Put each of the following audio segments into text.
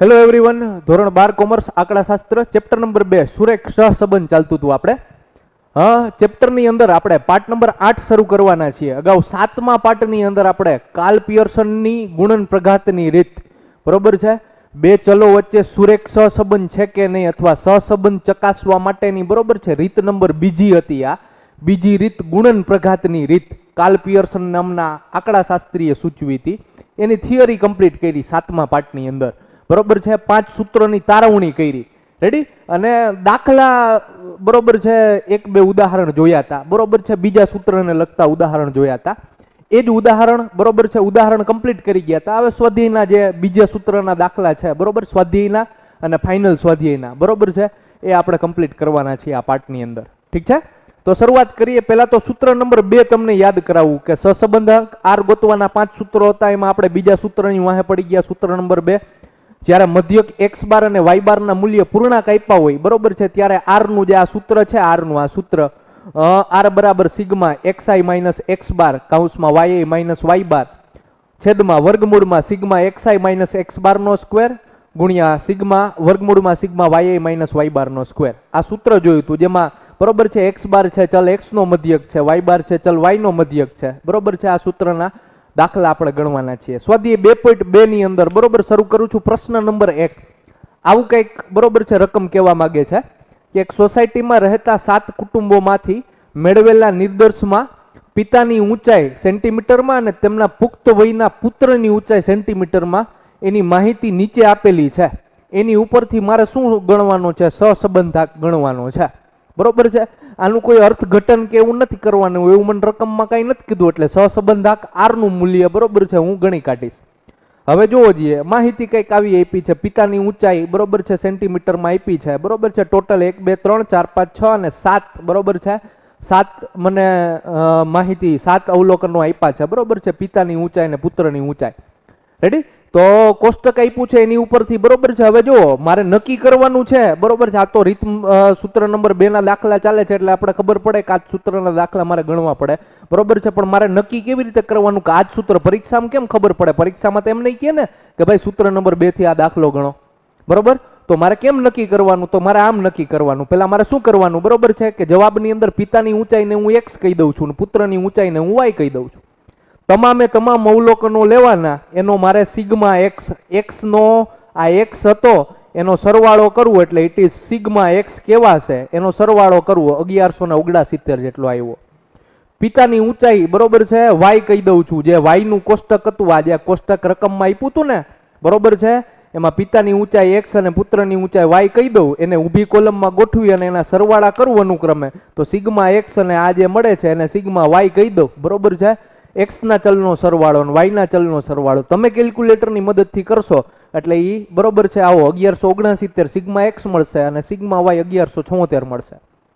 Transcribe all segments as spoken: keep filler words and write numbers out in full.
Hello everyone, ધોરણ બાર commerce આંકડાશાસ્ત્ર ચેપ્ટર નંબર બે સુરેખ સહસંબંધ ચાલતું હતું આપણે. હા, ચેપ્ટરની અંદર આપણે પાર્ટ નંબર આઠ શરૂ કરવાના છીએ. અગાઉ સાતમા પાર્ટની અંદર આપણે કાર્લ પિયર્સનની ગુણન પ્રઘાતની રીત, બરોબર છે, બે ચલો વચ્ચે સુરેખ સહસંબંધ છે કે નહીં અથવા સહસંબંધ ચકાસવા માટેની, બરોબર છે, રીત નંબર બીજી હતી. આ બીજી રીત ગુણન પ્રઘાતની રીત કાર્લ પિયર્સન નામના આંકડાશાસ્ત્રીએ સૂચવી હતી. એની થિયરી કમ્પ્લીટ કરી સાતમા પાર્ટની અંદર, બરોબર છે. પાંચ સૂત્રોની તારવણી કરી, રેડી, અને દાખલા, બરોબર છે, એક બે ઉદાહરણ જોયા હતા, બરોબર છે, બીજા સૂત્રને લગતા ઉદાહરણ જોયા હતા. એ જ ઉદાહરણ, બરોબર છે, ઉદાહરણ કમ્પ્લીટ કરી ગયા હતા. હવે સ્વાધ્યાયના જે બીજા સૂત્રના દાખલા છે, બરોબર, સ્વાધ્યાયના અને ફાઇનલ સ્વાધ્યાયના, બરોબર છે, એ આપણે કમ્પ્લીટ કરવાના છીએ આ પાર્ટની અંદર. ઠીક છે, તો શરૂઆત કરીએ. પહેલા તો સૂત્ર નંબર બે તમને યાદ કરાવું કે સહસંબંધાંક આર ગોતવાના પાંચ સૂત્રો હતા, એમાં આપણે બીજા સૂત્રની વાહે પડી ગયા. સૂત્ર નંબર બે, જ્યારે મધ્યક એક્સ બાર અને વાય બાર ના મૂલ્ય પૂર્ણાંક આપ્યા હોય, બરોબર છે, ત્યારે આર નું જે આ સૂત્ર છે, આર નું આ સૂત્ર આર બરાબર sigma x i minus x bar કાઉન્સમાં y i minus y bar છેદમાં વર્ગમૂળમાં sigma x i minus x bar નો સ્ક્વેર ગુણ્યા સિગ્મા વર્ગમૂળમાં sigma y i minus y bar નો સ્ક્વેર. આ સૂત્ર જોયું હતું, જેમાં બરોબર છે એક્સ બાર છે ચલ એક્સ નો મધ્યક છે, વાય બાર છે ચલ વાય નો મધ્યક છે, બરોબર છે. આ સૂત્રના દાખલા આપણે ગણવાના છીએ. સ્વાધ્યાય બે પોઈન્ટ બે ની અંદર, બરોબર, શરૂ કરું છું. પ્રશ્ન નંબર એક, આવું કંઈક, બરોબર છે, રકમ કહેવા માંગે છે કે એક સોસાયટીમાં રહેતા સાત કુટુંબોમાંથી મેળવેલા નિર્દર્શમાં પિતાની ઊંચાઈ સેન્ટીમીટરમાં અને તેમના પુખ્ત વયના પુત્રની ઊંચાઈ સેન્ટીમીટરમાં એની માહિતી નીચે આપેલી છે. એની ઉપરથી મારે શું ગણવાનું છે? સહસંબંધાંક ગણવાનો છે, બરોબર છે. આનું કોઈ અર્થઘટન કે એવું નથી કરવાનું, એવું મને રકમમાં કાંઈ નથી કીધું, એટલે સહસંબંધાંક આર નું મૂલ્ય, બરોબર છે, હું ગણી કાઢીશ. હવે જોવો જોઈએ, માહિતી કંઈક આવી આપી છે, પિતાની ઊંચાઈ, બરોબર છે, સેન્ટીમીટરમાં આપી છે, બરોબર છે. ટોટલ એક બે ત્રણ ચાર પાંચ છ અને સાત, બરોબર છે, સાત મને માહિતી, સાત અવલોકનો આપ્યા છે, બરોબર છે, પિતાની ઊંચાઈ અને પુત્રની ઊંચાઈ. રેડી, તો કોષ્ટક આપ્યું છે એની ઉપરથી, બરોબર છે. હવે જુઓ, મારે નક્કી કરવાનું છે, બરોબર છે. આ તો રીત સૂત્ર નંબર બે ના દાખલા ચાલે છે, એટલે આપણે ખબર પડે કે આ સૂત્રના દાખલા મારે ગણવા પડે, બરોબર છે. પણ મારે નક્કી કેવી રીતે કરવાનું કે આ જ સૂત્ર પરીક્ષામાં કેમ ખબર પડે? પરીક્ષામાં તો એમ નહીં કહે ને કે ભાઈ સૂત્ર નંબર બે થી આ દાખલો ગણો, બરોબર. તો મારે કેમ નક્કી કરવાનું? તો મારે આમ નક્કી કરવાનું. પેલા મારે શું કરવાનું, બરોબર છે, કે જવાબની અંદર પિતાની ઊંચાઈને હું એક્સ કહી દઉં છું, પુત્રની ઊંચાઈને હું વાય કહી દઉં છું. તમામે તમામ અવલોકનો લેવાના, એનો મારે સિગ્મા એક્સ, એક્સ નો આ એક્સ હતો એનો સરવાળો કરવો, એટલે ઇટ ઇઝ સિગ્મા એક્સ કેવા છે એનો સરવાળો કરવો, અગિયારસો ને ઓગણસિત્તેર જેટલો આવ્યો. પિતાની ઊંચાઈ, બરોબર છે, વાય કહી દઉં છું, જે વાય નું કોષ્ટક હતું, આ જે કોષ્ટક રકમમાં આપ્યું હતું ને, બરોબર છે, એમાં પિતાની ઊંચાઈ એક્સ અને પુત્રની ઊંચાઈ વાય કહી દઉં, એને ઊભી કોલમમાં ગોઠવી અને એના સરવાળા કરવું અનુક્રમે, તો સિગ્મા એક્સ અને આ જે મળે છે એને સિગ્મા વાય કહી દઉં, બરોબર છે. એક્સ ના ચલનો સરવાળો અને વાય ના ચલનો સરવાળો તમે કેલ્ક્યુલેટરની મદદથી કરશો એટલે એ, બરોબર છે, આવો અગિયારસો ઓગણસિત્તેર સિગ્મા એક્સ મળશે અને સિગ્મા વાય અગિયારસો છોતેર મળશે.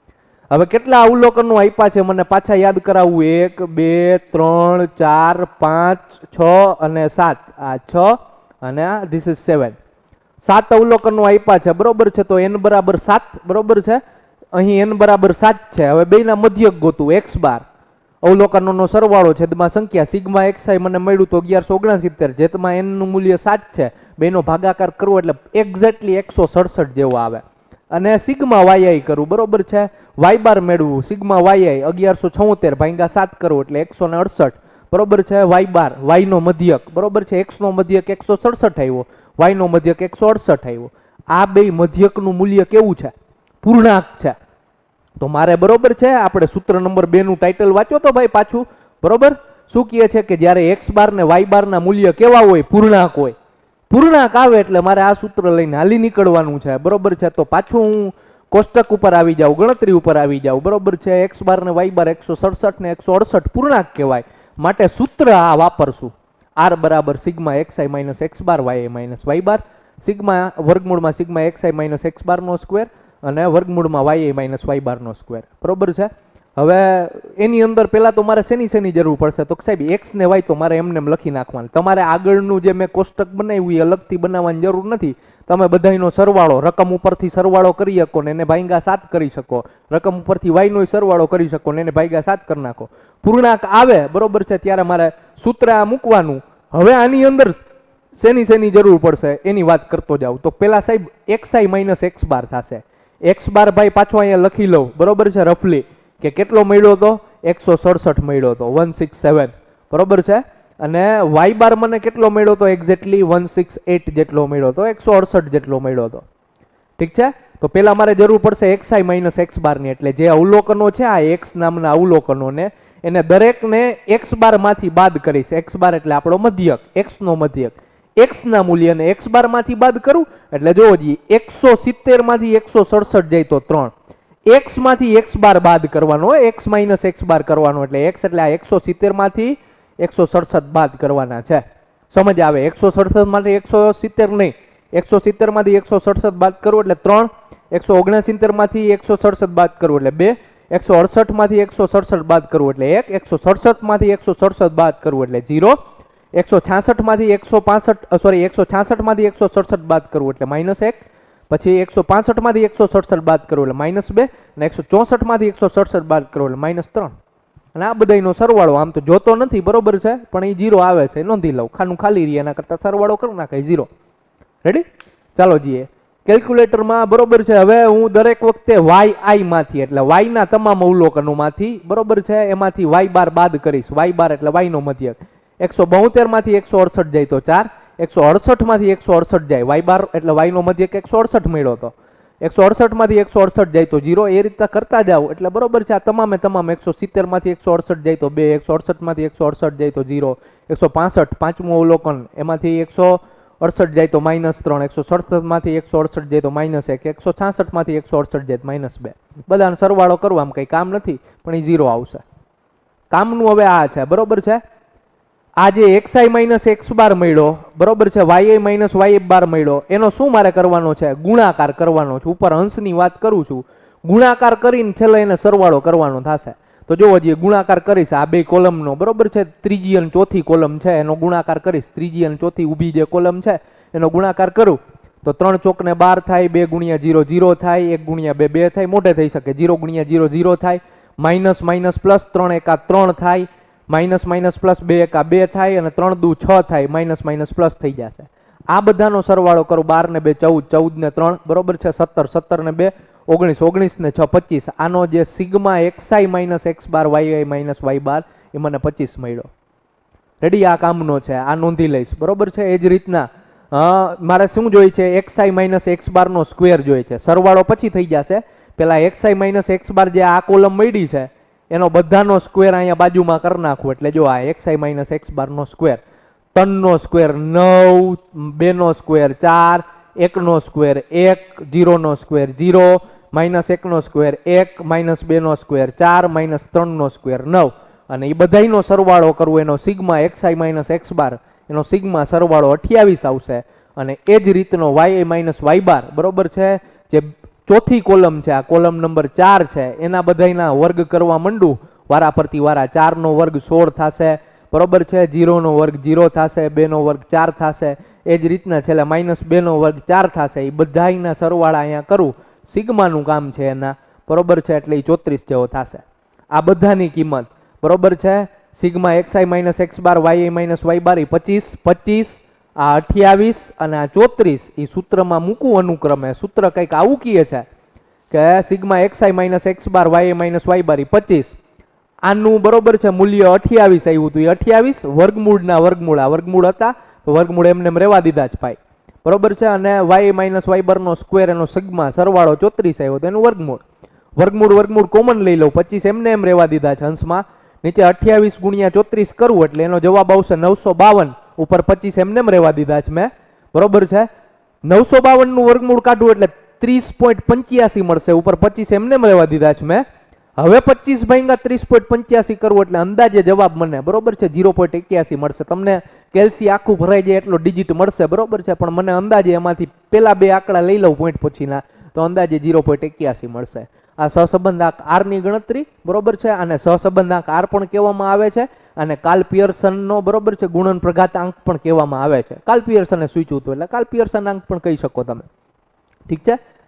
હવે કેટલા અવલોકનો આપ્યા છે મને પાછા યાદ કરાવવું? એક બે ત્રણ ચાર પાંચ છ અને સાત, આ છ અને આ ધીસ ઇઝ સેવન. સાત અવલોકનો આપ્યા છે, બરોબર છે. તો એન બરાબર સાત, બરોબર છે, અહીં એન બરાબર સાત છે. હવે બેના મધ્યક ગોતું, એક્સ બાર અવલોકનોનો સરવાળો છેદમાં સંખ્યા સિગ્મા એક્સ આઈ મને મળ્યું તો અગિયારસો ઓગણસિત્તેર, જેમાં એન નું મૂલ્ય સાત છે, બેનો ભાગાકાર કરવો એટલે એક્ઝેક્ટલી એકસો સડસઠ જેવો આવે. અને સિગ્મા વાય આઈ કરું, બરોબર છે, વાય બાર મેળવું, સિગ્મા વાય આઈ અગિયારસો છોતેર ભાગ્યા સાત કરવું એટલે એકસો ને અડસઠ, બરોબર છે. વાય બાર, વાય નો મધ્યક, બરોબર છે, એક્સ નો મધ્યક એકસો સડસઠ આવ્યો, વાય નો મધ્યક એકસો અડસઠ આવ્યો. આ બે મધ્યકનું મૂલ્ય કેવું છે? પૂર્ણાંક છે. તો મારે, બરોબર છે, આપણે સૂત્ર નંબર બે નું ટાઇટલ વાંચો તો ભાઈ પાછું, બરોબર. શું કહે છે કે જ્યારે એક્સ બાર ને વાય બાર ના મૂલ્ય કેવા હોય? પૂર્ણાંક હોય. પૂર્ણાંક આવે એટલે મારે આ સૂત્ર લઈને હાલી નીકળવાનું છે, બરોબર છે. તો પાછું હું કોષ્ટક ઉપર આવી જાઉં, ગણતરી ઉપર આવી જાઉં, બરોબર છે. એક્સ બાર ને વાય બાર એકસો સડસઠ ને એકસો અડસઠ પૂર્ણાંક કહેવાય, માટે સૂત્ર આ વાપરશું, આર બરાબર sigma x i minus x bar y i minus y bar, sigma વર્ગમૂળમાં sigma x i minus x bar નો સ્ક્વેર અને વર્ગમૂળમાં y i minus y bar નો સ્ક્વેર, બરોબર છે. હવે એની અંદર પહેલા તો મારે શેની શેની જરૂર પડશે? તો સાહેબ એક્સ ને વાય તો મારે એમને લખી નાખવાનું. તમારે આગળનું જે મેં કોષ્ટક બનાવ્યું એ અલગથી બનાવવાની જરૂર નથી. તમે બધાનો સરવાળો રકમ ઉપરથી સરવાળો કરી શકો ને એને ભાગ્યા સાત કરી શકો, રકમ ઉપરથી વાય નો સરવાળો કરી શકો ને એને ભાગ્યા સાત કરી નાખો. પૂર્ણાંક આવે, બરોબર છે, ત્યારે મારે સૂત્ર આ મૂકવાનું. હવે આની અંદર શેની શેની જરૂર પડશે એની વાત કરતો જાઉં તો પેલા સાહેબ x i minus x bar થશે. એક્સ બાર ભાઈ પાછો અહીંયા લખી લઉં, બરોબર છે, રફલી કે કેટલો મળ્યો હતો, એકસો સડસઠ મળ્યો હતો, વન સિક્સ સેવન, બરોબર છે. અને વાય બાર મને કેટલો મળ્યો હતો, એક્ઝેક્ટલી વન સિક્સ એટ જેટલો મળ્યો હતો, એકસો અડસઠ જેટલો મળ્યો હતો. ઠીક છે, તો પેલા મારે જરૂર પડશે એક્સ આઈ માઇનસ એક્સ બારની, એટલે જે અવલોકનો છે આ એક્સ નામના અવલોકનોને એને દરેકને એક્સ બાર માંથી બાદ કરીશ. એક્સ બાર એટલે આપણો મધ્યક, એક્સ નો મધ્યક. એક્સ ના મૂલ્યને એક્સ બાર માંથી બાદ કરું એટલે જોવો જી એકસો સિત્તેર માંથી એકસો સડસઠ જાય તો ત્રણ. એક્સ માંથી એક્સ બાર બાદ કરવાનો, એક્સ માઇનસ એક્સ બાર કરવાનો, એટલે એક્સ એટલે આ એકસો સિત્તેર માંથી એકસો સડસઠ બાદ કરવાના છે. સમજ આવે? એકસો સડસઠ માંથી એકસો સિત્તેર નહીં, એકસો સિત્તેર માંથી એકસો સડસઠ બાદ કરવું એટલે ત્રણ, એકસો ઓગણસિત્તેર માંથી એકસો સડસઠ બાદ કરવું એટલે બે, એકસો અડસઠ માંથી એકસો સડસઠ બાદ કરવું એટલે એક, એકસો સડસઠ માંથી એકસો સડસઠ બાદ કરવું એટલે જીરો, એકસો છાસઠ માંથી એકસો પાસઠ સોરી એકસો છાસઠ માંથી એકસો સડસઠ બાદ કરવું એટલે માઇનસ એક, પછી એકસો પાસઠ માંથી એકસો સડસઠ બાદ કરવું એટલે માઇનસ બે, અને એકસો ચોસઠ માંથી એકસો સડસઠ બાદ કરવું એટલે માઇનસ ત્રણ. અને આ બધાનો સરવાળો આમ તો જોતો નથી, બરોબર છે, પણ એ જીરો આવે છે, નોંધી લઉં, ખાનું ખાલી રહી, એના કરતા સરવાળો કરી નાખાય જીરો. રેડી? ચાલો જઈએ કેલ્ક્યુલેટરમાં, બરોબર છે. હવે હું દરેક વખતે વાય આઈ માંથી એટલે વાય ના તમામ અવલોકનોમાંથી, બરોબર છે, એમાંથી વાય બાર બાદ કરીશ. વાય બાર એટલે વાય નો મધ્યક. એકસો બોતેર માંથી એકસો અડસઠ જાય તો ચાર, એકસો અડસઠ માંથી એકસો અડસઠ જાય, વાય બાર એટલે વાય નો મધ્યક એકસો અડસઠ મળ્યો હતો, એકસો અડસઠ માંથી એકસો અડસઠ જાય તો જીરો. એ રીતના કરતા જાવ એટલે બરોબર છે. આ તમામે તમામ એકસો સિત્તેર માંથી એકસો અડસઠ જાય તો બે, એકસો અડસઠ માંથી એકસો અડસઠ જાય તો જીરો, એકસો પાસઠ પાંચમું અવલોકન એમાંથી એકસો અડસઠ જાય તો માઇનસ ત્રણ, એકસો સડસઠ માંથી એકસો અડસઠ જાય તો માઇનસ એક, એકસો છાસઠ માંથી એકસો અડસઠ જાય તો માઇનસ બે. બધાનો સરવાળો કરવા આમ કંઈ કામ નથી, પણ એ જીરો આવશે. કામનું હવે આ છે, બરોબર છે. આ જે x i minus x bar મળ્યો, બરોબર છે, y i minus y bar મળ્યો, એનો શું મારે કરવાનો છે? ગુણાકાર કરવાનો છે. ઉપર અંશની વાત કરું છું, ગુણાકાર કરીને છેલ્લે એને સરવાળો કરવાનો થશે. તો જોવો જોઈએ ગુણાકાર કરીશ આ બે કોલમનો, બરોબર છે, ત્રીજી અને ચોથી કોલમ છે એનો ગુણાકાર કરીશ. ત્રીજી અને ચોથી ઊભી જે કોલમ છે એનો ગુણાકાર કરું તો ત્રણ ચોકને બાર થાય, બે ગુણ્યા જીરો જીરો થાય, એક ગુણ્યા બે બે થાય, મોટે થઈ શકે, જીરો ગુણ્યા જીરો જીરો થાય, માઇનસ માઇનસ પ્લસ ત્રણ એકા ત્રણ થાય, માઇનસ માઇનસ પ્લસ બે એકા બે થાય, અને ત્રણ દુ છ થાય, માઇનસ માઇનસ પ્લસ થઈ જશે. આ બધાનો સરવાળો કરું, બાર ને બે ચૌદ, ચૌદ ને ત્રણ, બરોબર છે, સત્તર, સત્તર ને બે ઓગણીસ, ઓગણીસ ને છ પચીસ. આનો જે sigma x i minus x bar y i minus y bar એ મને પચીસ મળ્યો. રેડી? આ કામનો છે, આ નોંધી લઈશ, બરોબર છે. એ જ રીતના મારે શું જોઈએ છે? X i minus x bar નો સ્ક્વેર જોઈએ છે. સરવાળો પછી થઈ જશે, પેલા x i minus x bar જે આ કોલમ મળી છે એનો બધાનો સ્ક્વેર અહીંયા બાજુમાં કરી નાખવું. એટલે જો આ x i minus x bar નો સ્ક્વેર, ત્રણ નો સ્ક્વેર નવ, બે નો સ્ક્વેર ચાર, એક નો સ્ક્વેર એક, જીરો નો સ્ક્વેર જીરો, માઇનસ એક નો સ્ક્વેર એક, માઇનસ બે નો સ્ક્વેર ચાર, માઇનસ ત્રણ નો સ્ક્વેર નવ, અને એ બધાનો સરવાળો કરવો એનો sigma x i minus x bar એનો સિગ્મા સરવાળો અઠ્યાવીસ આવશે. અને એ જ રીતનો y i minus y bar, બરોબર છે, જે ચોથી કોલમ છે, આ કોલમ નંબર ચાર છે, એના બધાના વર્ગ કરવા માંડું વારા પરથી વારા. ચાર નો વર્ગ સોળ થશે, બરોબર છે, જીરો નો વર્ગ જીરો થશે, બે નો વર્ગ ચાર થશે, એ જ રીતના છેલ્લે માઇનસ બે નો વર્ગ ચાર થશે. એ બધાના સરવાળા અહીંયા કરું, સિગ્માનું કામ છે એના, બરોબર છે, એટલે એ ચોત્રીસ જેવો થશે. આ બધાની કિંમત, બરોબર છે, sigma x i minus x bar y i minus y bar એ પચીસ, પચીસ, આ અઠ્યાવીસ અને આ ચોત્રીસ એ સૂત્રમાં મૂકવું અનુક્રમે. સૂત્ર કંઈક આવું કહે છે કે sigma x i minus x bar y i minus y bar એ પચીસ, આનું બરોબર છે મૂલ્ય અઠ્યાવીસ આવ્યું હતું. એ અઠ્યાવીસ વર્ગમૂળના વર્ગમૂળ, આ વર્ગમૂળ હતા તો વર્ગમૂળ એમને એમ રહેવા દીધા જ ભાઈ, બરોબર છે. અને વાય માઇનસ વાય બાર નો સ્ક્વેર એનો સિગ્મા સરવાળો ચોત્રીસ આવ્યો તો એનું વર્ગમૂળ, વર્ગમૂળ વર્ગમૂળ કોમન લઈ લઉં, પચીસ એમને એમ રહેવા દીધા છે અંશમાં. નીચે અઠ્યાવીસ ગુણ્યા ચોત્રીસ કરવું એટલે એનો જવાબ આવશે નવસો બાવન, ઉપર પચીસ એમને એમ રહેવા દીધા છે મેં, બરોબર છે. નવસો બાવન નું વર્ગમૂળ કાઢવું એટલે ત્રીસ પોઈન્ટ પંચ્યાસી મળશે, ઉપર પચીસ એમને એમ રહેવા દીધા છે મેં. હવે પચીસ ભાગ્યા ત્રીસ પોઈન્ટ પંચ્યાસી કરવું એટલે અંદાજે જવાબ મને, બરોબર છે, ઝીરો પોઈન્ટ એક્યાસી મળશે. તમને કેલ્સી આખું ભરાઈ જાય એટલો ડિજિટ મળશે, બરોબર છે, પણ મને અંદાજે એમાંથી પેલા બે આંકડા લઈ લઉં પોઈન્ટ પછીના તો અંદાજે ઝીરો પોઈન્ટ એક્યાસી મળશે. આ સહસંબંધાંક આર ની ગણતરી, બરોબર છે, અને સહસંબંધાંક આર પણ કહેવામાં આવે છે, અને કાલ પિયર્સનનો, બરોબર છે, ગુણન પ્રઘાતાંક પણ કહેવામાં આવે છે. કાલ પિયર્સને સૂચ્યું હતું એટલે કાલ પિયર્સન અંક પણ કહી શકો તમે. ઠીક છે.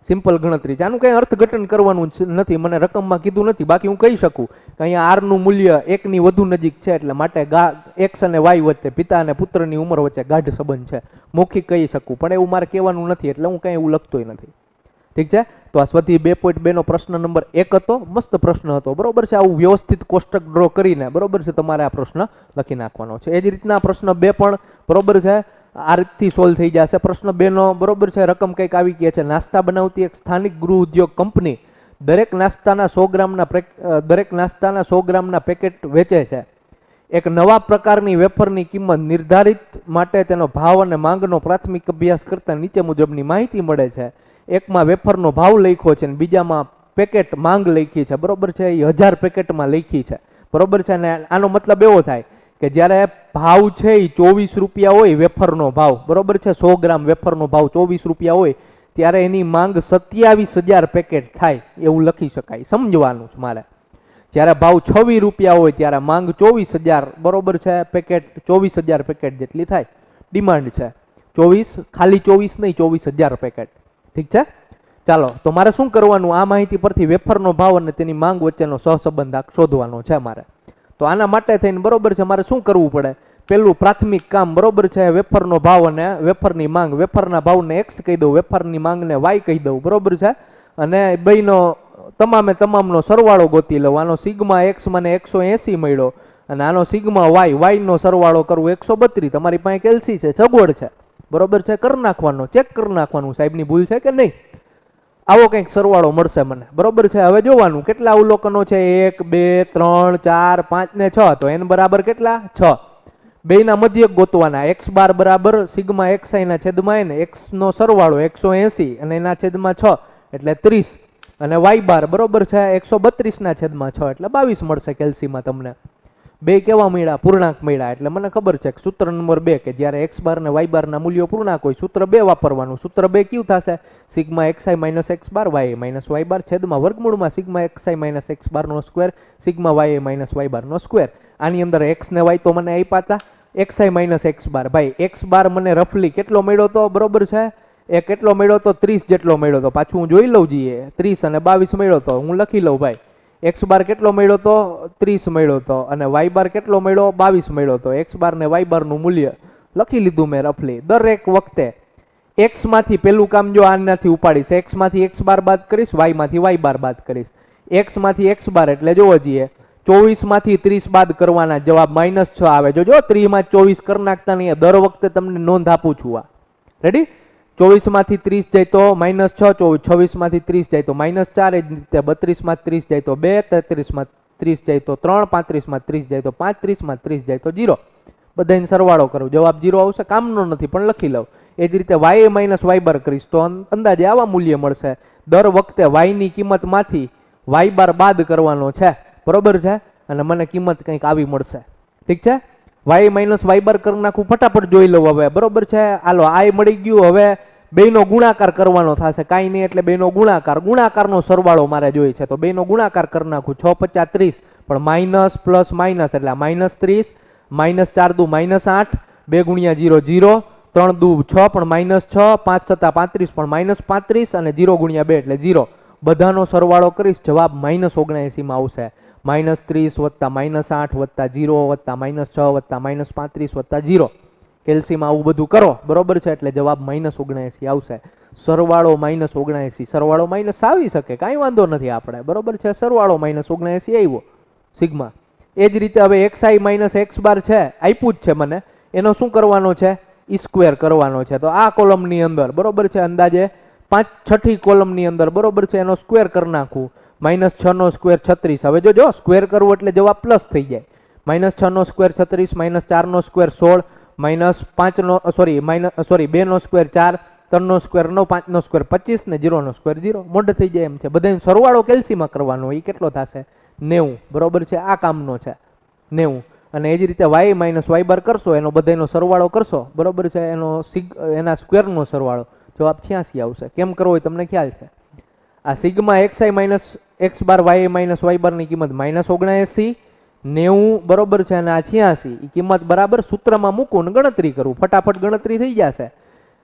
સિમ્પલ ગણતરી છે, આનું કંઈ અર્થઘટન કરવાનું નથી, મને રકમમાં કીધું નથી. બાકી હું કહી શકું કે અહીંયા આરનું મૂલ્ય એકની વધુ નજીક છે, એટલે માટે ગા એક્સ અને વાય વચ્ચે, પિતા અને પુત્રની ઉંમર વચ્ચે ગાઢ સંબંધ છે, મૌખિક કહી શકું, પણ એવું મારે કહેવાનું નથી, એટલે હું કંઈ એવું લખતોય નથી. ઠીક છે, તો આ સ્વધ્યાય બે પોઈન્ટ બે નો પ્રશ્ન નંબર એક હતો, મસ્ત પ્રશ્ન હતો, બરોબર છે. આવું વ્યવસ્થિત કોષ્ટક ડ્રો કરીને, બરોબર છે, તમારે આ પ્રશ્ન લખી નાખવાનો છે. એ જ રીતના પ્રશ્ન બે પણ બરોબર છે આ રીતથી સોલ્વ થઈ જશે. પ્રશ્ન બે નો બરોબર છે, રકમ કંઈક આવી ગઈ છે. નાસ્તા બનાવતી એક સ્થાનિક ગૃહ ઉદ્યોગ કંપની દરેક નાસ્તાના સો ગ્રામના દરેક નાસ્તાના સો ગ્રામના પેકેટ વેચે છે. એક નવા પ્રકારની વેફરની કિંમત નિર્ધારિત માટે તેનો ભાવ અને માંગનો પ્રાથમિક અભ્યાસ કરતા નીચે મુજબની માહિતી મળે છે. એકમાં વેફરનો ભાવ લખ્યો છે અને બીજામાં પેકેટ માંગ લખી છે, બરોબર છે, એ હજાર પેકેટમાં લખી છે, બરોબર છે. અને આનો મતલબ એવો થાય કે જ્યારે ભાવ છે એ ચોવીસ રૂપિયા હોય વેફરનો ભાવ, બરોબર છે, સો ગ્રામ વેફરનો ભાવ ચોવીસ રૂપિયા હોય, ત્યારે એની માંગ સત્યાવીસ હજાર પેકેટ થાય એવું લખી શકાય. સમજવાનું છે મારે. જ્યારે ભાવ છવ્વીસ રૂપિયા હોય ત્યારે માંગ ચોવીસ હજાર બરોબર છે પેકેટ, ચોવીસ હજાર પેકેટ જેટલી થાય ડિમાન્ડ છે. ચોવીસ ખાલી ચોવીસ નહીં, ચોવીસ હજાર પેકેટ. ઠીક છે, ચાલો તો મારે શું કરવાનું, આ માહિતી પરથી વેફરનો ભાવ અને તેની માંગ વચ્ચેનો સહસંબંધ શોધવાનો છે મારે. તો આના માટે થઈને બરોબર છે મારે શું કરવું પડે, પેલું પ્રાથમિક કામ બરોબર છે, વેફરનો ભાવ અને વેફરની માંગ. વેફરના ભાવને એક્સ કહી દઉં, વેફરની માંગને વાય કહી દઉં, બરોબર છે. અને બેયનો તમામે તમામનો સરવાળો ગોતી લઉં. આનો સિગ્મા એક્સ મને એકસો એંસી મળ્યો અને આનો સિગ્મા વાય વાયનો સરવાળો કરવું એકસો બત્રીસ. તમારી પાસે કેલ્સી છે, સગવડ છે, બરોબર છે, કરી નાખવાનો, ચેક કરી નાખવાનું સાહેબની ભૂલ છે કે નહીં. આવો કંઈક સરવાળો મળશે મને, બરોબર છે. હવે જોવાનું કેટલા અવલોકનો છે, એક બે ત્રણ ચાર પાંચ ને છ, તો એન બરાબર કેટલા છ. બેયના મધ્યક ગોતવાના. એક્સ બાર બરાબર સિગ્મા એક્સ આઈના છેદમાં એને એક્સ નો સરવાળો એકસો એંસી અને એના છેદમાં છ એટલે ત્રીસ, અને વાય બાર બરોબર છે એકસો બત્રીસ ના છેદમાં છ એટલે બાવીસ મળશે કેલ્સીમાં તમને. બે કેવા મળ્યા, પૂર્ણાંક મળ્યા. એટલે મને ખબર છે કે સૂત્ર નંબર બે કે જ્યારે એક્સ બાર ને વાય બારના મૂલ્યો પૂર્ણાંક હોય, સૂત્ર બે વાપરવાનું. સૂત્ર બે કયું થશે, sigma x i minus x bar y minus y bar છેદમાં વર્ગમૂળમાં sigma x i minus x bar નો square sigma y minus y bar નો સ્ક્વેર. આની અંદર એક્સ ને વાય તો મને આપ્યા હતા, x i minus x bar. ભાઈ એક્સ બાર મને રફલી કેટલો મળ્યો તો, બરોબર છે, એ કેટલો મળ્યો તો ત્રીસ જેટલો મળ્યો તો. પાછું હું જોઈ લઉં જઈએ, ત્રીસ અને બાવીસ મળ્યો તો, હું લખી લઉં ભાઈ. એક્સ બાર કેટલો મળ્યો તો ત્રીસ મળ્યો તો, અને વાય બાર કેટલો મળ્યો બાવીસ મળ્યો તો. એક્સ બાર ને વાય બારનું મૂલ્ય લખી લીધું મેં રફલી. દરેક વખતે એક્સ માંથી પેલું કામ જો આનાથી ઉપાડીશ, એક્સ માંથી એક્સ બાર બાદ કરીશ, વાય માંથી વાય બાર બાદ કરીશ. એક્સ માંથી એક્સ બાર એટલે જોવો જઈએ ચોવીસ માંથી ત્રીસ બાદ કરવાના, જવાબ માઇનસ છ આવે. જોજો ત્રીસ માં ચોવીસ કરી નાખતા નહીં, દર વખતે તમને નોંધ આપું છું. આ રેડી, ચોવીસ માંથી ત્રીસ જાય તો માઇનસ છ, ચોવીસ છવ્વીસ માંથી ત્રીસ જાય તો માઇનસ ચાર, એ જ રીતે બત્રીસ માં ત્રીસ જાય તો બે, તેત્રીસ માં ત્રીસ જાય તો ત્રણ, પાંત્રીસ માં ત્રીસ જાય તો પાંચ, ત્રીસ માં ત્રીસ જાય તો જીરો. બધાને સરવાળો કરું, જવાબ જીરો આવશે. કામનો નથી પણ લખી લઉં. એ જ રીતે વાય માઇનસ વાય બાર કરીશ તો અંદાજે આવા મૂલ્ય મળશે. દર વખતે વાયની કિંમતમાંથી વાય બાર બાદ કરવાનો છે, બરોબર છે, અને મને કિંમત કંઈક આવી મળશે. ઠીક છે, વાય માઇનસ વાય બાર કરી નાખું, ફટાફટ જોઈ લઉં હવે, બરોબર છે. હાલો આય મળી ગયું. હવે બેનો ગુણાકાર કરવાનો થશે, કાંઈ નહીં એટલે બેનો ગુણાકાર, ગુણાકારનો સરવાળો મારે જોઈએ છે, તો બેનો ગુણાકાર કરી નાખું. છ પચાસ ત્રીસ, પણ માઇનસ પ્લસ માઇનસ એટલે માઇનસ ત્રીસ, માઇનસ ચાર દુ માઇનસ આઠ, બે ગુણ્યા જીરો જીરો, ત્રણ દુ છ પણ માઇનસ છ, પાંચ સત્તા પાંત્રીસ પણ માઇનસ પાંત્રીસ, અને જીરો ગુણ્યા બે એટલે જીરો. બધાનો સરવાળો કરીશ, જવાબ માઇનસ ઓગણએંસીમાં આવશે. માઇનસ ત્રીસ વત્તા માઇનસ આઠ વત્તા જીરો વત્તા માઇનસ છ વત્તા માઇનસ પાંત્રીસ વત્તા જીરો. કેલ્સીમાં આવું બધું કરો, બરોબર છે, એટલે જવાબ માઇનસ ઓગણએંસી આવશે. સરવાળો માઇનસ ઓગણએંસી, સરવાળો માઇનસ આવી શકે, કાંઈ વાંધો નથી આપણે, બરોબર છે. સરવાળો માઇનસ ઓગણએંસી આવ્યો સિગ્મા. એ જ રીતે હવે x i minus x bar છે, આપ્યું જ છે મને, એનો શું કરવાનો છે, ઈ સ્ક્વેર કરવાનો છે. તો આ કોલમની અંદર બરોબર છે, અંદાજે પાંચ છઠ્ઠી કોલમની અંદર બરોબર છે, એનો સ્ક્વેર કરી નાખું. માઇનસ છ નો સ્ક્વેર છત્રીસ. હવે જોજો સ્ક્વેર કરવું એટલે જવાબ પ્લસ થઈ જાય. માઇનસ છ નો સ્ક્વેર છત્રીસ, માઇનસ ચાર નો સ્ક્વેર સોળ, માઇનસ પાંચ નો સોરી માઇનસ સોરી બે નો સ્ક્વેર ચાર, ત્રણ નો સ્ક્વેર નવ, પાંચ નો સ્ક્વેર પચીસ ને જીરો નો સ્ક્વેર જીરો. મોઢ થઈ જાય એમ છે. બધાનો સરવાળો કેલ્સીમાં કરવાનો, એ કેટલો થશે નેવું, બરોબર છે. આ કામનો છે નેવું. અને એ જ રીતે વાય માઇનસ વાય બાર કરશો, એનો બધાનો સરવાળો કરશો, બરોબર છે, એનો સિગ એના સ્ક્વેરનો સરવાળો, જવાબ છ્યાસી આવશે. કેમ કરવો હોય તમને ખ્યાલ છે. આ sigma x i minus x bar y minus y બારની કિંમત માઇનસ ઓગણએંસી, નેવું બરોબર છે, અને આ છ્યાસી એ કિંમત બરાબર સૂત્રમાં મૂકું ને ગણતરી કરું, ફટાફટ ગણતરી થઈ જશે.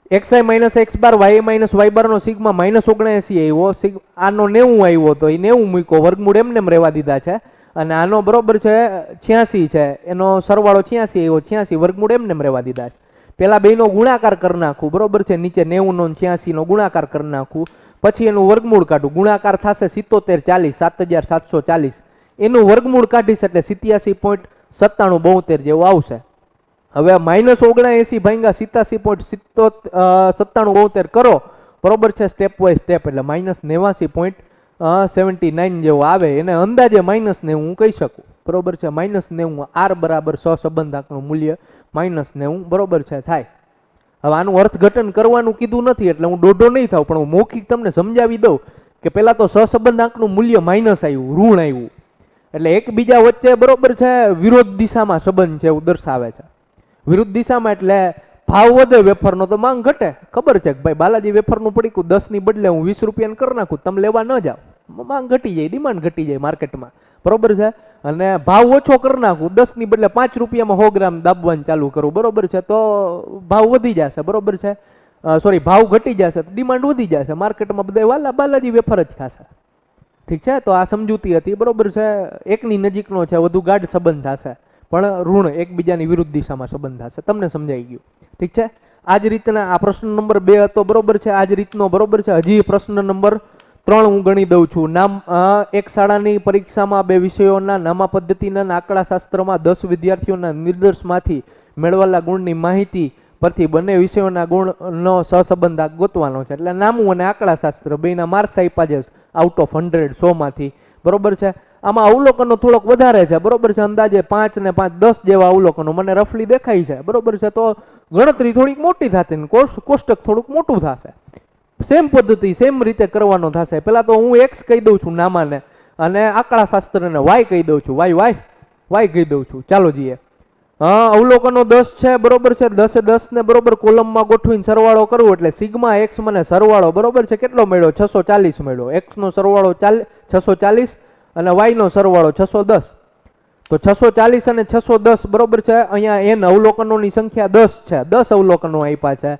X i minus x bar y minus y bar નો સિગ્મા માઇનસ ઓગણએસી આવ્યો, સિગ આનો નેવું આવ્યો તો એ નેવું મૂક્યો, વર્ગમૂળ એમને રહેવા દીધા છે. અને આનો બરોબર છે છ્યાસી છે, એનો સરવાળો છ્યાસી આવ્યો, છ્યાસી વર્ગમૂળ એમને રહેવા દીધા છે. પેલા બેનો ગુણાકાર કરી નાખું, બરોબર છે, નીચે નેવું નો છ્યાસી નો ગુણાકાર કરી નાખું, પછી એનું વર્ગમૂળ કાઢું, ગુણાકાર થશે સિત્તોતેર ચાલીસ, સાત હજાર સાતસો ચાલીસ, એનું વર્ગમૂળ કાઢીશ એટલે સિત્યાસી પોઈન્ટ સત્તાણું બોતેર જેવું આવશે. હવે માઇનસ ઓગણએસી ભાંગા સિત્યાસી પોઈન્ટ સિત્તો સત્તાણું બોતેર કરો, બરોબર છે, સ્ટેપ બાય સ્ટેપ, એટલે માઇનસ નેવાસી પોઈન્ટ સેવન્ટી નાઇન જેવો આવે, એને અંદાજે માઇનસ નેવું હું કહી શકું, બરોબર છે. માઇનસ નેવું આર બરાબર સહસંબંધાંકનું મૂલ્ય માઇનસ નેવું બરોબર છે થાય. હવે આનું અર્થઘટન કરવાનું કીધું નથી એટલે હું દોઢો નહીં થાવ, પણ હું મૌખિક તમને સમજાવી દઉં કે પેલા તો સહસંબંધાંકનું મૂલ્ય માઇનસ આવ્યું, ઋણ આવ્યું, એટલે એકબીજા વચ્ચે બરોબર છે વિરોધ દિશામાં સંબંધ છે એવું દર્શાવે છે. વિરુદ્ધ દિશામાં એટલે ભાવ વધે વેફરનો તો માંગ ઘટે. ખબર છે કે ભાઈ બાલાજી વેફરનું પડીકું દસ ની બદલે હું વીસ રૂપિયાને કરી નાખું, તમે લેવા ન જાઓ, માંગ ઘટી જાય, ડિમાન્ડ ઘટી જાય માર્કેટમાં, બરોબર છે. અને ભાવ ઓછો કરી નાખું, દસ ની બદલે પાંચ રૂપિયામાં સો ગ્રામ દાબવાનું ચાલુ કરું, બરોબર છે, તો ભાવ વધી જશે, બરોબર છે, સોરી ભાવ ઘટી જશે, ડિમાન્ડ વધી જશે, માર્કેટમાં બધા વાલા બાલાજી વેફર જ ખાશે. ઠીક છે, તો આ સમજૂતી હતી, બરોબર છે, એકની નજીકનો છે, વધુ ગાઢ સંબંધ થશે, પણ ઋણ એકબીજાની વિરુદ્ધ દિશામાં સંબંધ થશે. તમને સમજાઈ ગયું? ઠીક છે. આ જ રીતના આ પ્રશ્ન નંબર બે હતો, બરોબર છે, આ જ રીતનો બરોબર છે. હજી પ્રશ્ન નંબર ત્રણ હું ગણી દઉં છું. નામ એક શાળાની પરીક્ષામાં બે વિષયોના નામા પદ્ધતિના આંકડા શાસ્ત્રમાં દસ વિદ્યાર્થીઓના નિર્દેશમાંથી મેળવેલા ગુણની માહિતી પરથી બંને વિષયોના ગુણનો સહસંબંધ ગોતવાનો છે. એટલે નામું અને આંકડા શાસ્ત્ર બેના માર્ક્સ આપ્યા છે આઉટ ઓફ હંડ્રેડ સો માંથી, બરોબર છે. આમાં અવલોકનો થોડોક વધારે છે, બરોબર છે, અંદાજે પાંચ ને પાંચ દસ જેવા અવલોકનો મને રફલી દેખાય છે, બરોબર છે. તો ગણતરી થોડીક મોટી થશે, કોષ્ટક થોડુંક મોટું થશે. સેમ પદ્ધતિ સેમ રીતે કરવાનો થશે. પેલા તો હું એક્સ કહી દઉં છું નામાને, અને આંકડા શાસ્ત્રને વાય કહી દઉં છું, વાય વાય વાય કહી દઉં છું. ચાલો જઈએ. હા, અવલોકનો દસ છે, બરોબર છે, દસે દસ ને બરોબર કોલમમાં ગોઠવીને સરવાળો કરવો એટલે સિગ્મા એક્સ મને સરવાળો બરોબર છે કેટલો મળ્યો? છસો ચાલીસ મળ્યો. એક્સ નો સરવાળો ચાલ છસો ચાલીસ અને વાય નો સરવાળો છસો દસ. તો છસો ચાલીસ અને છસો દસ બરોબર છે. અહીંયા એન અવલોકનોની સંખ્યા દસ છે, દસ અવલોકનો આપ્યા છે.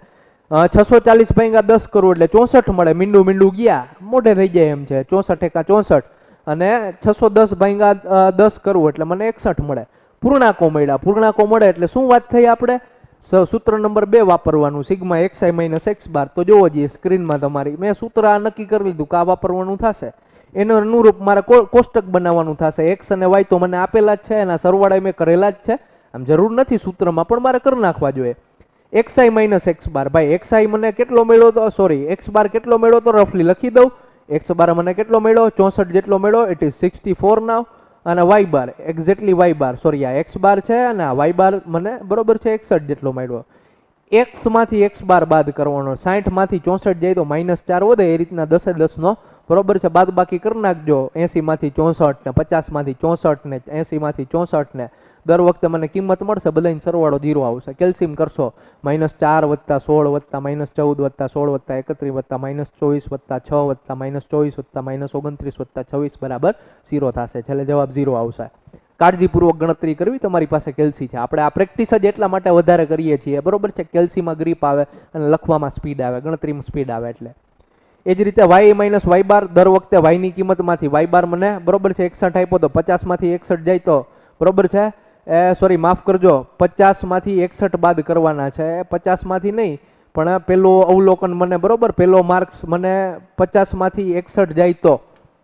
છસો ચાલીસ ભાગ્યા દસ કરવું એટલે ચોસઠ મળે. મીંડું મીંડું ગયા મોઢે થઈ જાય એમ છે, ચોસઠ એકા ચોસઠ, અને છસો દસ ભાગ્યા દસ કરવું એટલે મને એકસઠ મળે. પૂર્ણાંકો મળ્યા. પૂર્ણાંકો મળે એટલે શું વાત થઈ આપણે? સૂત્ર નંબર બે વાપરવાનું, sigma x i minus x bar. તો જોવો જઈએ સ્ક્રીનમાં તમારી, મેં સૂત્ર આ નક્કી કરી લીધું કે આ વાપરવાનું થશે. એનો અનુરૂપ મારે કોષ્ટક બનાવવાનું થશે. એક્સ અને વાય તો મને આપેલા જ છે, એના સરવાળા મેં કરેલા જ છે, આમ જરૂર નથી સૂત્રમાં, પણ મારે કરી નાખવા જોઈએ. X i minus x bar, ભાઈ એક્સ આઈ મને કેટલો મળ્યો તો, સોરી એક્સ બાર કેટલો મળ્યો તો રફલી લખી દઉં. એક્સ બાર મને કેટલો મળ્યો? ચોસઠ જેટલો મળ્યો. It is sixty four now. અને y bar exactly y bar, sorry આ એક્સ બાર છે અને આ વાય બાર મને બરોબર છે એકસઠ જેટલો મળ્યો. એક્સ માંથી એક્સ બાર બાદ કરવાનો, સાઠ માંથી ચોસઠ જાય તો માઇનસ ચાર વધે, એ રીતના દસે દસ નો બરોબર છે બાદ બાકી કરી નાખજો. એસી માંથી ચોસઠ ને પચાસ માંથી ચોસઠ ને એસી માંથી ચોસઠ ને દર વખતે મને કિંમત મળશે, બધાની સરવાળો જીરો આવશે. કેલ્શિયમ કરશો માઇનસ ચાર વત્તા સોળ વત્તા માઇનસ ચૌદ વત્તા સોળ વત્તા એકત્રીસ વત્તા માઇનસ ચોવીસ વત્તા છ વત્તા માઇનસ ચોવીસ વત્તા માઇનસ ઓગણત્રીસ વત્તા છવ્વીસ બરાબર ઝીરો થશે. છેલ્લે જવાબ ઝીરો આવશે. કાળજીપૂર્વક ગણતરી કરવી, તમારી પાસે કેલ્સી છે. આપણે આ પ્રેક્ટિસ જ એટલા માટે વધારે કરીએ છીએ, બરોબર છે. કેલ્સીમાં ગ્રીપ આવે અને લખવામાં સ્પીડ આવે, ગણતરીમાં સ્પીડ આવે એટલે. એ જ રીતે વાય માઇનસ વાય બાર, દર વખતે વાયની કિંમતમાંથી વાય બાર મને બરોબર છે એકસઠ આપ્યો તો પચાસ માંથી એકસઠ જાય તો બરોબર છે એ સોરી માફ કરજો, પચાસ માંથી એકસઠ બાદ કરવાના છે. પચાસ માંથી નહીં પણ પેલું અવલોકન મને બરોબર, પેલો માર્ક્સ મને પચાસ માંથી એકસઠ જાય તો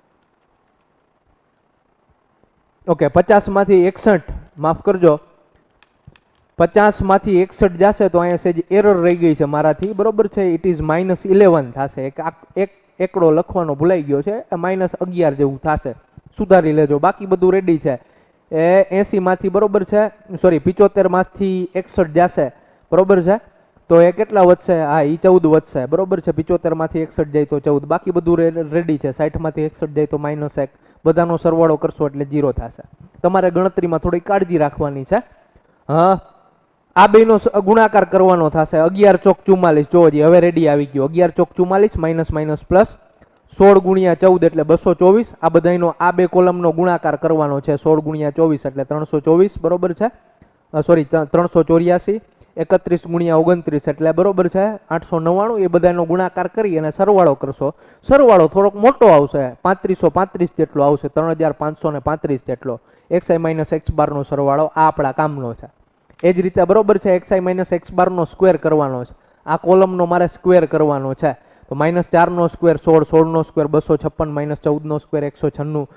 ઓકે, પચાસ માંથી એકસઠ માફ કરજો, પચાસ માંથી એકસઠ જશે તો અહીંયા સેજ એરર રહી ગઈ છે મારાથી, બરોબર છે. ઇટ ઇઝ માઇનસ ઇલેવન થશે. એક એક એકડો લખવાનો ભૂલાઈ ગયો છે, માઇનસ અગિયાર જેવું થશે, સુધારી લેજો. બાકી બધું રેડી છે. એ એસી માંથી બરોબર છે, સોરી પિચોતેર માંથી એકસઠ જશે બરોબર છે, તો એ કેટલા વધશે? હા એ ચૌદ વધશે બરોબર છે. પિચોતેર માંથી એકસઠ જાય તો ચૌદ, બાકી બધું રેડી છે. સાઠ માંથી એકસઠ જાય તો માઇનસ એક, બધાનો સરવાળો કરશો એટલે જીરો થશે. તમારે ગણતરીમાં થોડી કાળજી રાખવાની છે. હા, આ બેનો ગુણાકાર કરવાનો થશે. અગિયાર ચોક ચુમ્માલીસ, જોવો જી હવે રેડી આવી ગયો. અગિયાર ચોક ચુમ્માલીસ માઇનસ માઇનસ પ્લસ સોળ ગુણ્યા ચૌદ એટલે બસો ચોવીસ. આ બધાનો આ બે કોલમનો ગુણાકાર કરવાનો છે. સોળ ગુણ્યા ચોવીસ એટલે ત્રણસો ચોવીસ બરોબર છે, સોરી ત્રણસો ચોર્યાસી. એકત્રીસ ગુણ્યા ઓગણત્રીસ એટલે બરોબર છે આઠસો નવ્વાણું. એ બધાનો ગુણાકાર કરી અને સરવાળો કરશો. સરવાળો થોડોક મોટો આવશે, પાંત્રીસો પાંત્રીસ જેટલો આવશે, ત્રણ હજાર પાંચસો ને પાંત્રીસ જેટલો. એક્સઆઈ માઇનસ એક્સ બારનો સરવાળો આ આપણા કામનો છે. એ જ રીતે બરોબર છે એક્સઆઈ માઇનસ એક્સ બારનો સ્ક્વેર કરવાનો છે. આ કોલમનો મારે સ્ક્વેર કરવાનો છે. તો માઇનસ ચારનો સ્ક્વેર સોળ, સોળનો સ્ક્વેર બસો છપ્પન, માઇનસ ચૌદનો સ્ક્વેર એકસો છન્નું,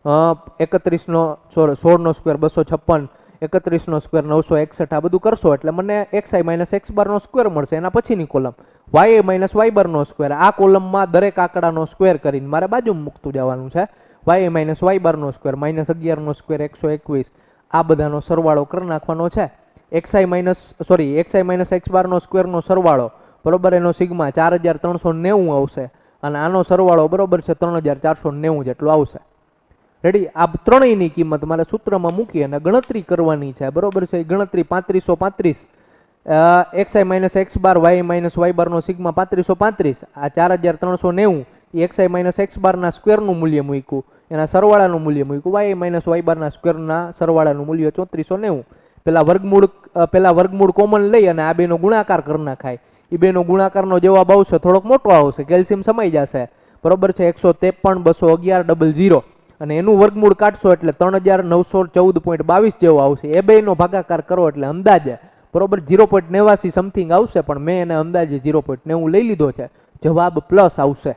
એકત્રીસનો સોળનો સ્ક્વેર બસો છપ્પન, એકત્રીસનો સ્ક્વેર નવસો એકસઠ. આ બધું કરશો એટલે મને એક્સઆઈ માઇનસ એક્સ બારનો સ્ક્વેર મળશે. એના પછીની કોલમ વાય માઇનસ વાય બારનો સ્ક્વેર. આ કોલમમાં દરેક આંકડાનો સ્ક્વેર કરીને મારે બાજુમાં મૂકતું જવાનું છે. વાય માઇનસ વાય બારનો સ્ક્વેર, માઇનસ અગિયારનો સ્ક્વેર એકસો એકવીસ. આ બધાનો સરવાળો કરી નાખવાનો છે. X i minus sorry x i minus x બારનો સ્ક્વેરનો સરવાળો બરોબર એનો સિગ્મા ચાર હજાર ત્રણસો નેવું આવશે અને આનો સરવાળો બરોબર છે ત્રણ હજાર ચારસો નેવું જેટલો આવશે. રેડી. આ ત્રણેયની કિંમત મારે સૂત્રમાં મૂકી અને ગણતરી કરવાની છે. બરોબર છે. ગણતરી પાંત્રીસો પાંત્રીસ x i minus x bar y minus y બારનો સિગ્મા પાંત્રીસો પાંત્રીસ. આ ચાર હજાર ત્રણસો નેવું એ એક્સઆઈ માઇનસ એક્સ બારના સ્ક્વેરનું મૂલ્ય મૂક્યું, એના સરવાળાનું મૂલ્ય મૂક્યું. વાય માઇનસ વાય બારના સ્ક્વેરના સરવાળાનું મૂલ્ય ચોત્રીસો નેવું. પેલા વર્ગમૂળ પેલા વર્ગમૂળ કોમન લઈ અને આ બેનો ગુણાકાર કરી નાખાય. એ બેનો ગુણાકારનો જવાબ આવશે થોડોક મોટો આવશે, કેલ્શિયમ સમાઈ જશે. બરોબર છે. એકસો ત્રેપન બસો અગિયાર ડબલ ઝીરો અને એનું વર્ગમૂળ કાઢશો એટલે ત્રણ હજાર નવસો ચૌદ પોઈન્ટ બાવીસ જેવો આવશે. એ બેનો ભાગાકાર કરો એટલે અંદાજે બરોબર ઝીરો પોઈન્ટ નેવાસી સમથિંગ આવશે, પણ મેં એને અંદાજે ઝીરો પોઈન્ટ નેવું લઈ લીધો છે. જવાબ પ્લસ આવશે.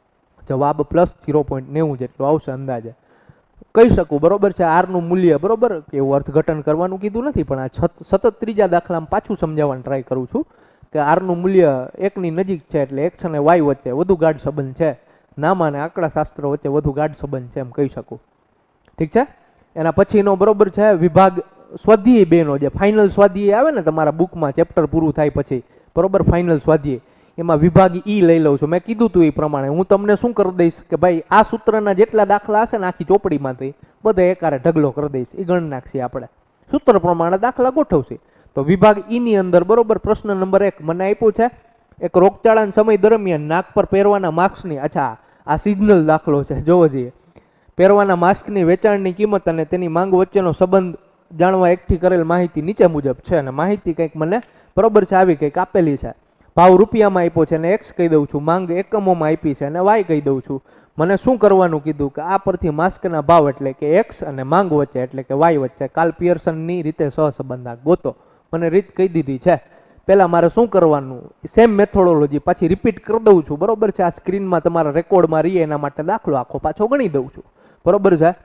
જવાબ પ્લસ ઝીરો પોઈન્ટ નેવું જેટલો આવશે અંદાજે કહી શકું. બરોબર છે. આરનું મૂલ્ય બરોબર એવું અર્થઘટન કરવાનું કીધું નથી, પણ આ સતત ત્રીજા દાખલામાં પાછું સમજાવવાનું ટ્રાય કરું છું કે આરનું મૂલ્ય એકની નજીક છે એટલે એક્સ અને વાય વચ્ચે વધુ ગાઢ સંબંધ છે. નામા અને આંકડા શાસ્ત્ર વચ્ચે વધુ ગાઢ સંબંધ છે એમ કહી શકું. ઠીક છે. એના પછીનો બરોબર છે વિભાગ સ્વાધ્યાય બેનો જે ફાઇનલ સ્વાધ્યાય આવે ને તમારા બુકમાં ચેપ્ટર પૂરું થાય પછી બરોબર ફાઇનલ સ્વાધ્યાય એમાં વિભાગ ઈ લઈ લઉં છું. મેં કીધું તું એ પ્રમાણે હું તમને શું કરી દઈશ કે ભાઈ આ સૂત્રના જેટલા દાખલા હશે ને આખી ચોપડીમાંથી બધા એકારે ઢગલો કરી દઈશ. એ ગણ નાખશે આપણે સૂત્ર પ્રમાણે દાખલા ગોઠવશે. તો વિભાગ ઈ ની અંદર બરોબર પ્રશ્ન નંબર એક મને આપ્યું છે એક રોગચાળાના સમય દરમિયાન નાક પર પહેરવાના માસ્કની, અચ્છા આ સિઝનલ દાખલો છે જોવો જોઈએ, પહેરવાના માસ્કની વેચાણની કિંમત અને તેની માંગ વચ્ચેનો સંબંધ જાણવા એકઠી કરેલ માહિતી નીચે મુજબ છે. અને માહિતી કંઈક મને બરોબર છે આવી કંઈક આપેલી છે. ભાવ રૂપિયામાં આપ્યો છે અને એક્સ કહી દઉં છું, માંગ એકમોમાં આપી છે અને વાય કહી દઉં છું. મને શું કરવાનું કીધું કે આ પરથી માસ્કના ભાવ એટલે કે એક્સ અને માંગ વચ્ચે એટલે કે વાય વચ્ચે કાર્લ પિયર્સનની રીતે સહસંબંધ ગોતો. મને રીત કહી દીધી છે. પહેલાં મારે શું કરવાનું સેમ મેથોડોલોજી પાછી રિપીટ કરી દઉં છું. બરોબર છે. આ સ્ક્રીનમાં તમારા રેકોર્ડમાં રહીએ એના માટે દાખલો આખો પાછો ગણી દઉં છું. બરોબર છે.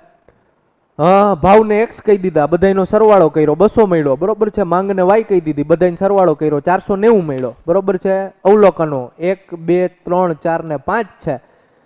હા ભાવને એક્સ કહી દીધા, બધાનો સરવાળો કર્યો બસો મળ્યો. બરોબર છે. માંગને વાય કહી દીધી, બધાનો સરવાળો કર્યો ચારસો નેવું મળ્યો. બરોબર છે. અવલોકનો એક બે ત્રણ ચાર ને પાંચ છે.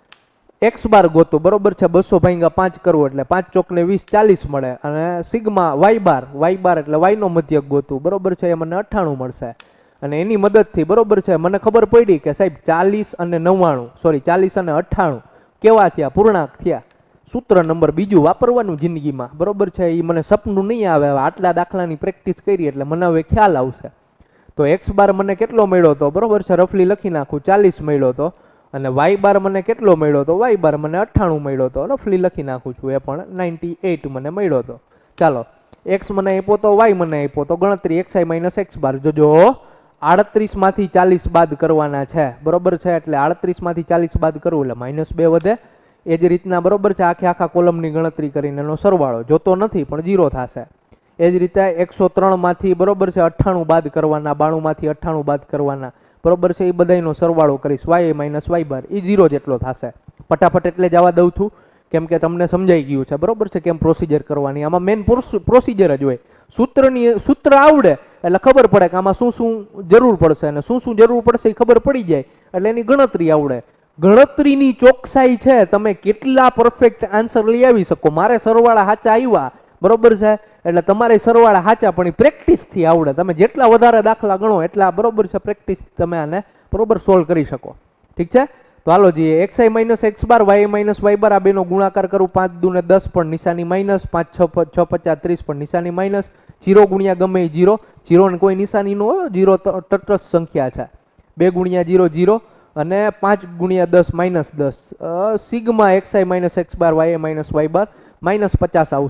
એક્સ બાર ગોતો. બરોબર છે. બસો ભાંગા પાંચ કરવું એટલે પાંચ ચોકને વીસ ચાલીસ મળે. અને sigma y bar y bar એટલે વાયનો મધ્યક ગોતું. બરોબર છે. એ મને અઠ્ઠાણું મળશે. અને એની મદદથી બરોબર છે મને ખબર પડી કે સાહેબ ચાલીસ અને નવ્વાણું સોરી ચાલીસ અને અઠ્ઠાણું કેવા થયા? પૂર્ણાંક થયા. સૂત્ર નંબર બીજું વાપરવાનું જિંદગીમાં. બરોબર છે. એ મને સપનું નહીં આવે. આટલા દાખલાની પ્રેક્ટિસ કરી એટલે મને હવે ખ્યાલ આવશે. તો એક્સ બાર મને કેટલો મળ્યો હતો? બરોબર છે. રફલી લખી નાખું ચાલીસ મળ્યો હતો. અને વાય બાર મને કેટલો મળ્યો હતો? વાય બાર મને અઠ્ઠાણું મળ્યો હતો. રફલી લખી નાખું છું એ પણ નાઇન્ટી એઇટ મને મળ્યો હતો. ચાલો એક્સ મને આપ્યો તો વાય મને આપ્યો તો ગણતરી x i minus x bar. જોજો આડત્રીસ માંથી ચાલીસ બાદ કરવાના છે. બરોબર છે. એટલે આડત્રીસ માંથી ચાલીસ બાદ કરવું એટલે માઇનસ બે વધે. એ જ રીતના બરોબર છે આખે આખા કોલમની ગણતરી કરીને એનો સરવાળો જોતો નથી પણ જીરો થશે. એ જ રીતે એકસો ત્રણ માંથી બરોબર છે અઠ્ઠાણું બાદ કરવાના, બાણું માંથી અઠ્ઠાણું બાદ કરવાના. બરોબર છે. એ બધાનો સરવાળો કરીશ વાય માઇનસ વાય બાર એ જીરો જેટલો થશે. ફટાફટ એટલે જવા દઉં છું કેમ કે તમને સમજાઈ ગયું છે. બરોબર છે કેમ પ્રોસિજર કરવાની. આમાં મેન પ્રોસિજર જ હોય. સૂત્રની સૂત્ર આવડે એટલે ખબર પડે કે આમાં શું શું જરૂર પડશે અને શું શું જરૂર પડશે એ ખબર પડી જાય એટલે એની ગણતરી આવડે. ગણતરીની ચોકસાઈ છે તમે કેટલા પરફેક્ટ આન્સર લઈ આવી શકો. મારે સરવાળા સાચા આવ્યા બરોબર છે એટલે તમારે સરવાળા સાચા પણ એ પ્રેક્ટિસથી આવડે. તમે જેટલા વધારે દાખલા ગણો એટલા બરોબર છે પ્રેક્ટિસ તમે આને બરોબર સોલ્વ કરી શકો. ઠીક છે. તો હાલો જઈએ x i minus x bar y minus y bar આ બેનો ગુણાકાર કરું. પાંચ દુ ને દસ પણ નિશાની માઇનસ, પાંચ છ છ પચાસ ત્રીસ પણ નિશાની માઇનસ, જીરો ગુણ્યા ગમે એ જીરો, જીરો ને કોઈ નિશાની નો હોય, જીરો તટસ્થ સંખ્યા છે. બે ગુણ્યા જીરો જીરો અને પાંચ ગુણ્યા દસ માઇનસ દસ. Sigma x i minus x bar y minus y bar minus પચાસ આવશે.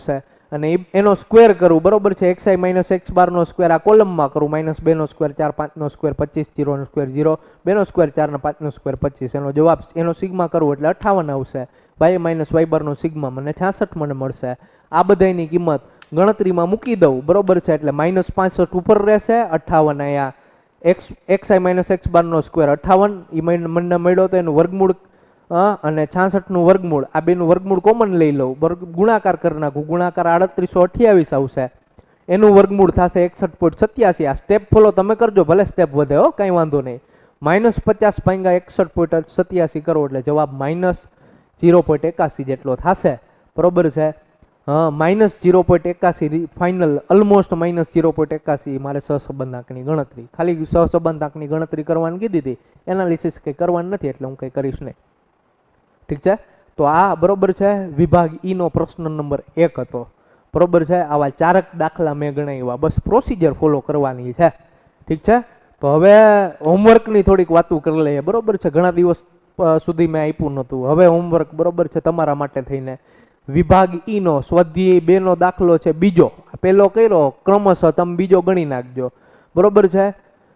અને ઈ- એનો સ્ક્વેર કરું, બરોબર છે, એક્સ આઈ માઇનસ એક્સ બારનો સ્ક્વેર આ કોલમમાં કરું, માઇનસ બેનો સ્ક્વેર ચાર, પાંચનો સ્ક્વેર પચીસ, જીરોનો સ્ક્વેર જીરો, બેનો સ્ક્વેર ચાર ને પાંચનો સ્ક્વેર પચીસ, એનો જવાબ એનો સિગ્મા કરું એટલે અઠ્ઠાવન આવશે. વાય માઇનસ વાય બારનો સિગ્મા મને છાસઠ મને મળશે. આ બધાની કિંમત ગણતરીમાં મૂકી દઉં, બરોબર છે, એટલે માઇનસ પાસઠ ઉપર રહેશે, અઠ્ઠાવન અહીંયા x x i minus x બારનો સ્ક્વેર અઠ્ઠાવન, એ મને મળ્યો તો એનું વર્ગમૂળ અ અને છાસઠનું વર્ગમૂળ, આ બેનું વર્ગમૂળ કોમન લઈ લઉં, વર્ગ ગુણાકાર કરી નાખું, ગુણાકાર આડત્રીસો અઠ્યાવીસ આવશે, એનું વર્ગમૂળ થશે એકસઠ પોઈન્ટ સત્યાસી. આ સ્ટેપ ફોલો તમે કરજો, ભલે સ્ટેપ વધે હો, કાંઈ વાંધો નહીં. માઇનસ પચાસ ભાંગા એકસઠ પોઈન્ટ સત્યાસી કરો એટલે જવાબ માઇનસ ઝીરો પોઈન્ટ એકાસી જેટલો થશે, બરોબર છે. હા, માઇનસ ઝીરો પોઈન્ટ એકાસી final, almost minus zero point એકાસી મારે સહસંબંધાંકની ગણતરી, ખાલી સહસંબંધાંકની ગણતરી કરવાની કીધી હતી, એનાલિસિસ કંઈ કરવાનું નથી એટલે હું કંઈ કરીશ નહીં. ઠીક છે, તો આ બરોબર છે વિભાગ ઈ નો પ્રશ્ન નંબર એક હતો, બરોબર છે. આવા ચારક દાખલા મેં ગણાવ્યા, બસ પ્રોસિજર ફોલો કરવાની છે. ઠીક છે, તો હવે હોમવર્કની થોડીક વાતો કરી લઈએ, બરોબર છે. ઘણા દિવસ સુધી મેં આપ્યું નહોતું, હવે હોમવર્ક બરોબર છે તમારા માટે થઈને. વિભાગ ઈ નો સ્વાધ્યાય બે નો દાખલો છે બીજો, પહેલો કર્યો ક્રમશઃ તમે બીજો ગણી નાખજો, બરોબર છે.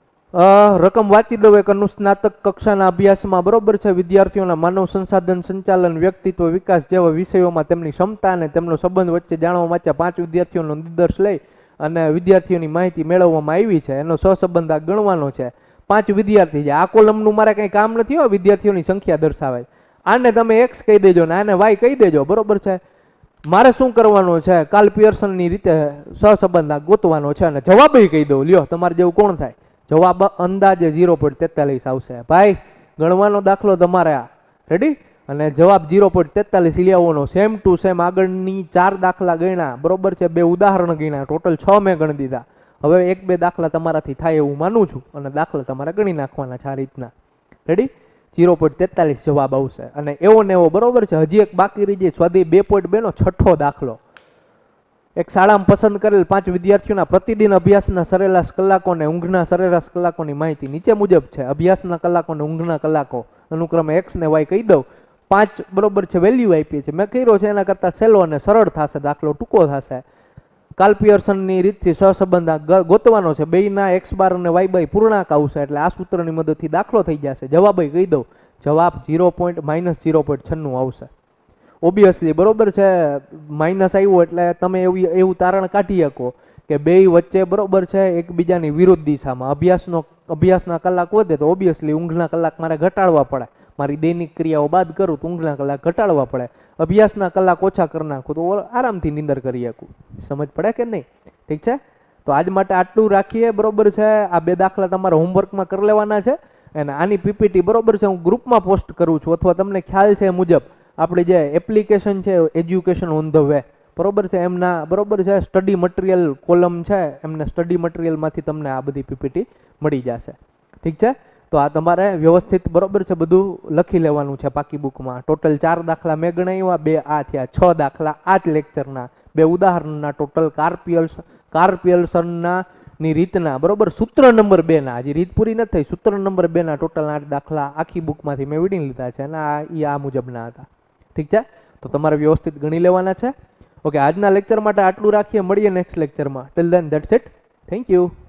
રકમ વાંચી દઉં. એક અનુસ્નાતક કક્ષાના અભ્યાસમાં, બરોબર છે, વિદ્યાર્થીઓના માનવ સંસાધન સંચાલન, વ્યક્તિત્વ વિકાસ જેવા વિષયોમાં તેમની ક્ષમતા અને તેમનો સંબંધ વચ્ચે જાણવા માટે પાંચ વિદ્યાર્થીઓનો નિર્દેશ લઈ અને વિદ્યાર્થીઓની માહિતી મેળવવામાં આવી છે. એનો સહસંબંધ આ ગણવાનો છે. પાંચ વિદ્યાર્થી છે, આ કોલમનું મારે કંઈ કામ નથી હો, વિદ્યાર્થીઓની સંખ્યા દર્શાવે. આને તમે એક્સ કહી દેજો ને આને વાય કહી દેજો, બરોબર છે. મારે શું કરવાનું છે, કાર્લ પિયર્સનની રીતે સહસંબંધ ગોતવાનો છે અને જવાબ કહી દઉં. લ્યો, તમારે જેવું કોણ થાય? જવાબ અંદાજે ઝીરો પોઈન્ટ તેતાલીસ આવશે. ભાઈ, ગણવાનો દાખલો તમારે આ રેડી, અને જવાબ ઝીરો પોઈન્ટ તેતાલીસ લેવાનો. સેમ ટુ સેમ આગળની ચાર દાખલા ગણ્યા, બરોબર છે, બે ઉદાહરણ ગણ્યા, ટોટલ છ મેં ગણી દીધા. હવે એક બે દાખલા તમારાથી થાય એવું માનું છું અને દાખલા તમારે ગણી નાખવાના છે આ રીતના. રેડી, ઝીરો પોઈન્ટ તેતાલીસ જવાબ આવશે. અને એવો ને એવો, બરોબર છે, હજી એક બાકી રહી જાય સ્વાધ્યાય બે પોઈન્ટ બે નો છઠ્ઠો દાખલો. એક શાળામાં પસંદ કરેલ પાંચ વિદ્યાર્થીઓના પ્રતિદિન અભ્યાસના સરેરાશ કલાકો અને ઊંઘના સરેરાશ કલાકોની માહિતી નીચે મુજબ છે. અભ્યાસના કલાકો અને ઊંઘના કલાકો અનુક્રમે એક્સ ને વાય કહી દઉં. પાંચ બરોબર છે વેલ્યુ આપી છે, મેં કર્યો છે એના કરતાં સહેલો અને સરળ થશે, દાખલો ટૂંકો થશે. કાર્લ પિયર્સનની રીતથી સહસંબંધ ગોતવાનો છે. બેયના એક્સ બાર અને વાય બાય પૂર્ણાંક આવશે એટલે આ સૂત્રની મદદથી દાખલો થઈ જશે. જવાબ કહી દઉં, જવાબ zero point minus zero point છન્નું આવશે. ઓબ્વિયસલી, બરોબર છે, માઇનસ આવ્યો એટલે તમે એવું એવું તારણ કાઢી શકો કે બે વચ્ચે, બરોબર છે, એકબીજાની વિરુદ્ધ દિશામાં અભ્યાસનો અભ્યાસના કલાક વધે તો ઓબ્વિયસલી ઊંઘના કલાક મારે ઘટાડવા પડે. મારી દૈનિક ક્રિયાઓ બાદ કરું તો ઊંઘના કલાક ઘટાડવા પડે. અભ્યાસના કલાક ઓછા કરી નાખું તો આરામથી નીંદર કરી શકું. સમજ પડે કે નહીં? ઠીક છે, તો આજ માટે આટલું રાખીએ, બરોબર છે. આ બે દાખલા તમારે હોમવર્કમાં કરી લેવાના છે અને આની પીપીટી, બરોબર છે, હું ગ્રુપમાં પોસ્ટ કરું છું, અથવા તમને ખ્યાલ છે એ મુજબ આપણી જે એપ્લિકેશન છે એજ્યુકેશન ઓન ધ વે, બરોબર છે, એમના, બરોબર છે, સ્ટડી મટીરિયલ કોલમ છે, એમને સ્ટડી મટીરિયલમાંથી તમને આ બધી પીપીટી મળી જશે. ઠીક છે, તો આ તમારે વ્યવસ્થિત, બરોબર છે, બધું લખી લેવાનું છે પાકી બુકમાં. ટોટલ ચાર દાખલા મેં ગણાવ્યા, બે આ થયા, છ દાખલા આ જ લેક્ચરના, બે ઉદાહરણના, ટોટલ કાર્પિયલ્સ કાર્પિયલ્સનના ની રીતના, બરોબર, સૂત્ર નંબર બે ના, હજી રીત પૂરી નથી થઈ, સૂત્ર નંબર બે ના ટોટલ આઠ દાખલા આખી બુકમાંથી મેં વીડી લીધા છે અને આ એ આ મુજબના હતા. ઠીક છે, તો તમારે વ્યવસ્થિત ગણી લેવાના છે. ઓકે, આજના લેક્ચર માટે આટલું રાખીએ, મળીએ નેક્સ્ટ લેક્ચરમાં. Till then that's it. Thank you.